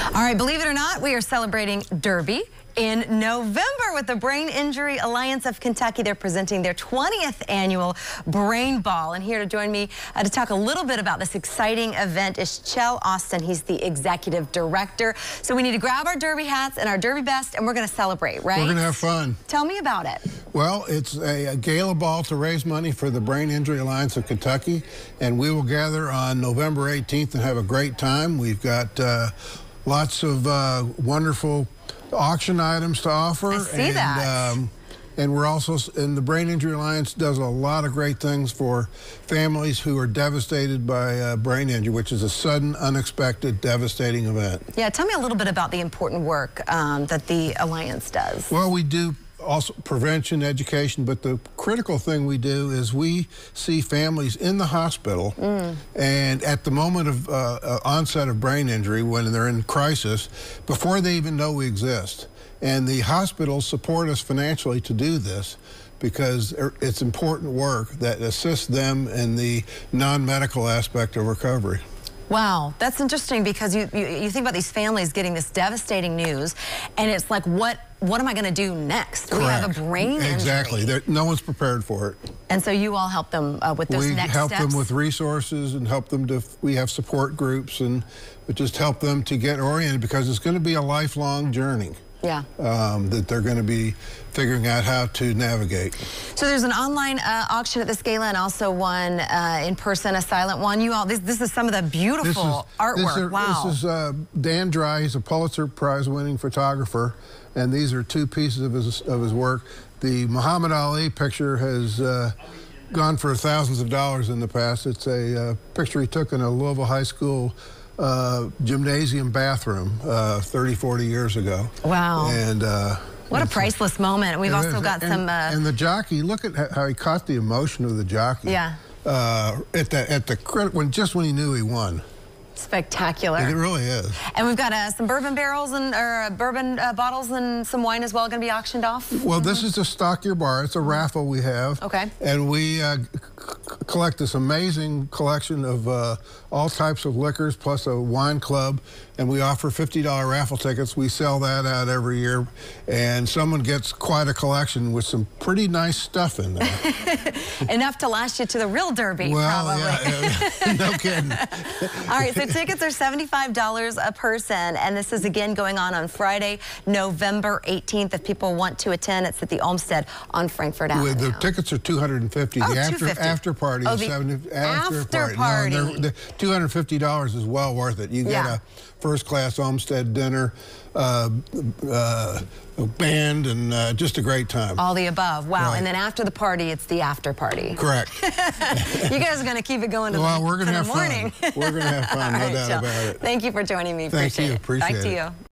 All right, believe it or not, we are celebrating Derby in November with the Brain Injury Alliance of Kentucky. They're presenting their 20th annual Brain Ball. And here to join me to talk a little bit about this exciting event is Chell Austin. He's the executive director. So we need to grab our Derby hats and our Derby vest, and we're going to celebrate, right? We're going to have fun. Tell me about it. Well, it's a gala ball to raise money for the Brain Injury Alliance of Kentucky, and we will gather on November 18th and have a great time. We've got lots of wonderful auction items to offer. I see that. And we're also, and the Brain Injury Alliance does a lot of great things for families who are devastated by brain injury, which is a sudden, unexpected, devastating event. Yeah, tell me a little bit about the important work that the Alliance does. Well, we do also prevention, education, but the critical thing we do is we see families in the hospital and at the moment of onset of brain injury, when they're in crisis, before they even know we exist. And the hospitals support us financially to do this because it's important work that assists them in the non-medical aspect of recovery. Wow, that's interesting because you think about these families getting this devastating news, and it's like, what am I going to do next? Correct. We have a brain injury. Exactly. No one's prepared for it. And so you all help them with those next steps? We help them with resources and help them to, we have support groups and just help them to get oriented because it's going to be a lifelong journey. Yeah. That they're going to be figuring out how to navigate. So there's an online auction at this gala and also one in person, a silent one. You all, this is some of the beautiful artwork. Wow. This is Dan Dry. He's a Pulitzer Prize winning photographer, and these are two pieces of his work. The Muhammad Ali picture has gone for thousands of dollars in the past. It's a picture he took in a Louisville high school gymnasium bathroom 30, 40 years ago. Wow. And what a priceless moment. We've also got some... and the jockey, look at how he caught the emotion of the jockey. Yeah. Just when he knew he won. Spectacular. It really is. And we've got some bourbon barrels and bourbon bottles and some wine as well going to be auctioned off. Well, this is to stock your bar. It's a raffle we have. Okay. And we collect this amazing collection of all types of liquors plus a wine club, and we offer $50 raffle tickets. We sell that out every year, and someone gets quite a collection with some pretty nice stuff in there. Enough to last you to the real Derby, well, probably. Yeah, no kidding. All right, so tickets are $75 a person, and this is again going on Friday, November 18th. If people want to attend, it's at the Olmsted on Frankfurt Avenue. The tickets are $250. Oh, the after party is $70. After party. No, the $250 is well worth it. You get a first-class Olmsted dinner, a band, and just a great time. All the above. Wow. Right. And then after the party, it's the after party. Correct. You guys are going to keep it going to we're gonna the have morning. Fun. We're going to have fun, no doubt about it. Thank you for joining me. Thank you. Appreciate it. Back to you.